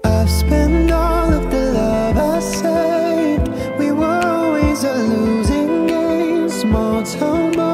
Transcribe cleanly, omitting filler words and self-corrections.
I've spent all of the love I saved. We were always a losing game. Small town boy